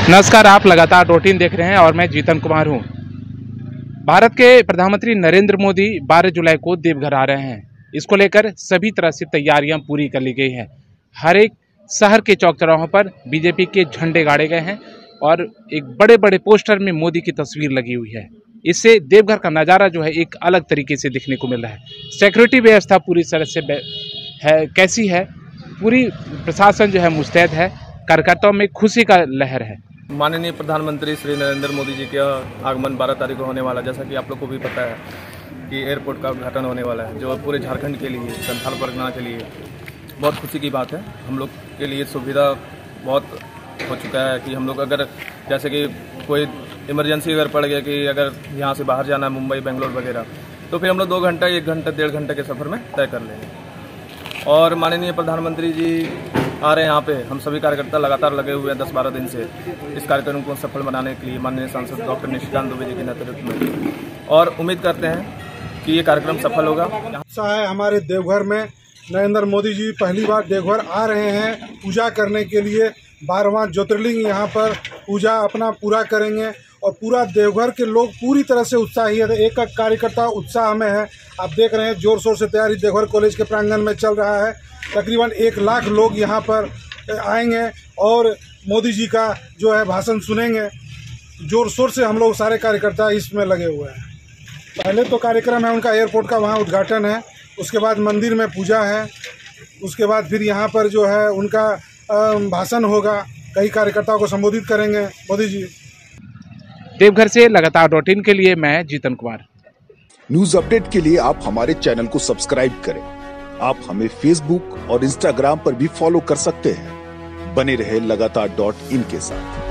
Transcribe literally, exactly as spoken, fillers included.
नमस्कार, आप लगातार रूटीन देख रहे हैं और मैं जीतन कुमार हूं। भारत के प्रधानमंत्री नरेंद्र मोदी बारह जुलाई को देवघर आ रहे हैं। इसको लेकर सभी तरह से तैयारियां पूरी कर ली गई हैं। हर एक शहर के चौक चौराहों पर बीजेपी के झंडे गाड़े गए हैं और एक बड़े बड़े पोस्टर में मोदी की तस्वीर लगी हुई है। इससे देवघर का नज़ारा जो है एक अलग तरीके से दिखने को मिल रहा है। सिक्योरिटी व्यवस्था पूरी तरह से है कैसी है, पूरी प्रशासन जो है मुस्तैद है, कार्यकर्ताओं में खुशी का लहर है। माननीय प्रधानमंत्री श्री नरेंद्र मोदी जी का आगमन बारह तारीख को होने वाला, जैसा कि आप लोग को भी पता है कि एयरपोर्ट का उद्घाटन होने वाला है, जो पूरे झारखंड के लिए, संथाल परगना के लिए बहुत खुशी की बात है। हम लोग के लिए सुविधा बहुत हो चुका है कि हम लोग अगर जैसे कि कोई इमरजेंसी अगर पड़ गया कि अगर यहाँ से बाहर जाना है मुंबई बेंगलोर वगैरह, तो फिर हम लोग दो घंटा एक घंटा डेढ़ घंटे के सफ़र में तय कर लेंगे। और माननीय प्रधानमंत्री जी आ रहे हैं यहाँ पे, हम सभी कार्यकर्ता लगातार लगे हुए हैं दस बारह दिन से इस कार्यक्रम को सफल बनाने के लिए, माननीय सांसद डॉक्टर निशिकांत दुबे जी के नेतृत्व में, और उम्मीद करते हैं कि ये कार्यक्रम सफल होगा। उत्साह है हमारे देवघर में। नरेंद्र मोदी जी पहली बार देवघर आ रहे हैं पूजा करने के लिए। बारहवां ज्योतिर्लिंग यहाँ पर पूजा अपना पूरा करेंगे और पूरा देवघर के लोग पूरी तरह से उत्साही है। एक एक कार्यकर्ता उत्साह में है। आप देख रहे हैं जोर शोर से तैयारी देवघर कॉलेज के प्रांगण में चल रहा है। तकरीबन एक लाख लोग यहाँ पर आएंगे और मोदी जी का जो है भाषण सुनेंगे। जोर शोर से हम लोग सारे कार्यकर्ता इसमें लगे हुए हैं। पहले तो कार्यक्रम है उनका एयरपोर्ट का, वहाँ उद्घाटन है, उसके बाद मंदिर में पूजा है, उसके बाद फिर यहाँ पर जो है उनका भाषण होगा। कई कार्यकर्ताओं को संबोधित करेंगे मोदी जी। देवघर से लगातार रूटीन के लिए मैं जीतन कुमार। न्यूज अपडेट के लिए आप हमारे चैनल को सब्सक्राइब करें। आप हमें फेसबुक और इंस्टाग्राम पर भी फॉलो कर सकते हैं। बने रहे लगातार डॉट इन के साथ।